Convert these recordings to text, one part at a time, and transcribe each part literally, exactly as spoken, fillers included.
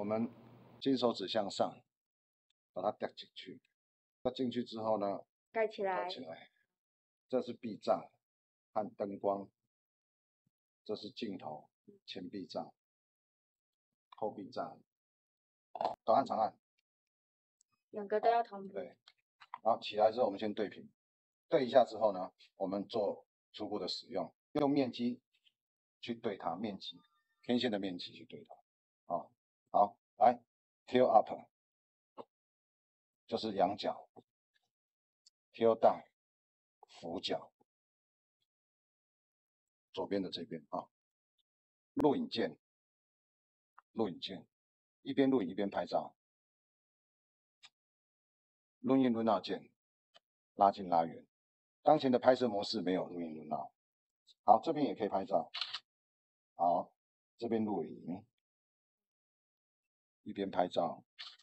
们金手指向上，把它带进去。带进去之后呢， 盖起来。 盖起来。这是避障和灯光，这是镜头，前避障、后避障，短按、长按， 两个都要同步。 对。然后起来之后，我们先对平，对一下之后呢，我们做初步的使用，用面积去对它，面积天线的面积去对它。啊，好，来 ，tail up 就是仰角 ，tail down 俯角，左边的这边啊。录影键，录影键，一边录影一边拍照。录音录到键，拉近拉远。当前的拍摄模式没有录音录到。好，这边也可以拍照。好，这边录影，一边拍照。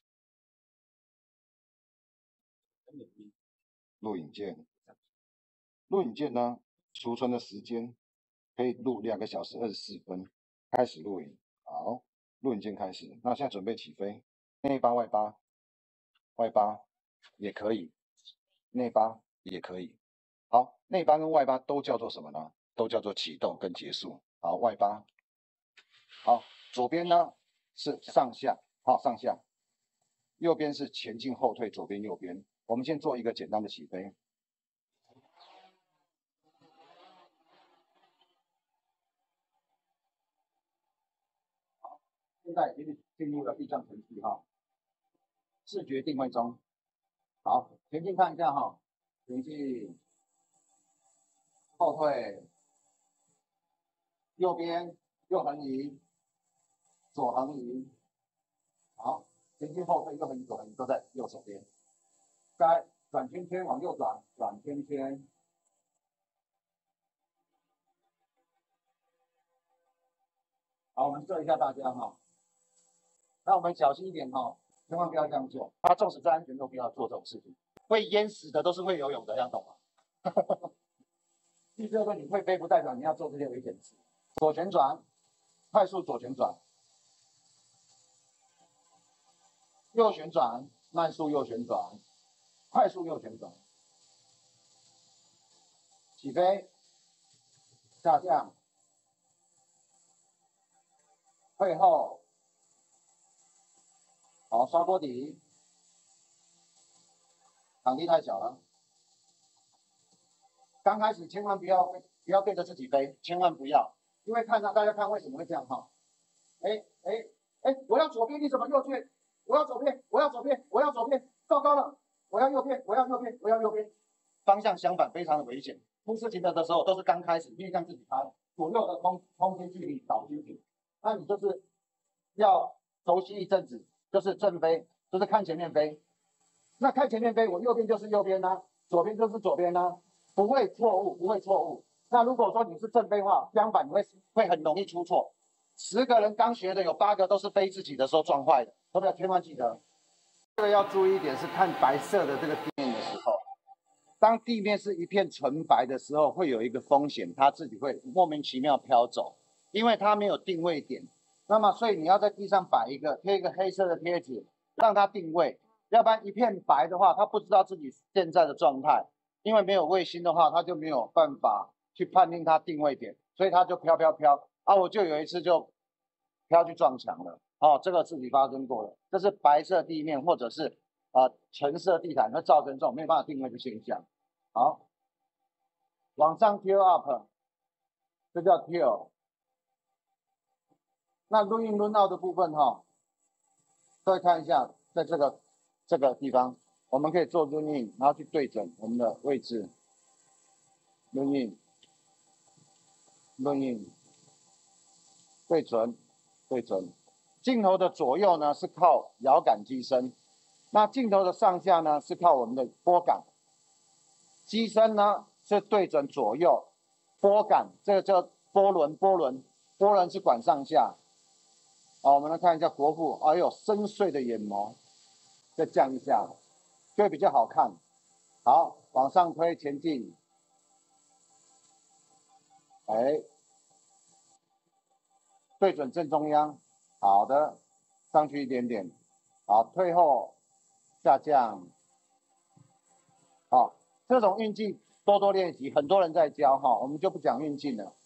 录影键，录影键呢，储存的时间可以录两个小时二十四分。开始录影，好，录影键开始。那现在准备起飞，内八外八，外八也可以，内八也可以。好，内八跟外八都叫做什么呢？都叫做启动跟结束。好，外八。好，左边呢是上下，好上下，右边是前进后退，左边右边。我们先做一个简单的起飞。好，现在已经进入了避障程序哈，视觉定位中。好，前进看一下哈，前进，后退，右边右横移，左横移。好，前进后退，右横移，左横移都在右手边。该转圈圈往右转，转圈圈。好，我们射一下大家哈。那我们小心一点哈，千万不要这样做。他纵使再安全都不要做这种事情，会淹死的都是会游泳的，要懂吗？第六个，你会飞不代表你要做这些危险事。左旋转，快速左旋转，右旋转，慢速右旋转，快速右旋转，起飞，下降，退后，好，刷锅底，场地太小了。刚开始千万不要不要对着自己飞，千万不要，因为看到大家看为什么会这样哈？哎哎哎，我要左边，你怎么右边？我要左边，我要左边，我要左边，糟糕了，我要右边，我要右边，我要右边，方向相反，非常的危险。出事情的的时候都是刚开始，必须让自己拍左右的空空间距离找清楚。那你就是要熟悉一阵子，就是正飞，就是看前面飞。那看前面飞，我右边就是右边啊，左边就是左边啊。不会错误，不会错误。那如果说你是正飞的话，相反你会会很容易出错。十个人刚学的有八个都是飞自己的时候撞坏的，都要千万记得。这个要注意一点是看白色的这个地面的时候，当地面是一片纯白的时候，会有一个风险，它自己会莫名其妙飘走，因为它没有定位点。那么所以你要在地上摆一个贴一个黑色的贴纸，让它定位，要不然一片白的话，它不知道自己现在的状态。因为没有卫星的话，它就没有办法去判定它定位点，所以它就飘飘飘啊！我就有一次就飘去撞墙了，哦，这个事情发生过了。这是白色地面或者是啊、呃、橙色地毯会造成这种没有办法定位的现象。好，往上 tail up， 这叫 tail。那 run in run out 的部分哈、哦，各位看一下，在这个这个地方。我们可以做 run in， 然后去对准我们的位置 ，run in，run in， 对准，对准。镜头的左右呢是靠遥感机身，那镜头的上下呢是靠我们的拨杆。机身呢是对准左右，拨杆这个叫波轮，波轮，波轮是管上下。好，我们来看一下国父，哎呦，深邃的眼眸，再降一下。就会比较好看。好，往上推，前进。哎，对准正中央。好的， 上去一点点，好，退后下降，好，这种运镜多多练习，很多人在教哈，我们就不讲运镜了。